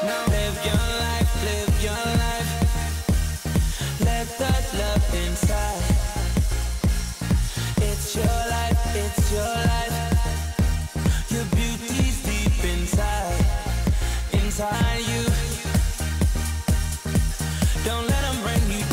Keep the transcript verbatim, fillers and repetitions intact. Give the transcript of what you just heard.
Now live your life, live your life. Let that love inside. It's your life, it's your life. Your beauty's deep inside, inside you. Don't let them bring you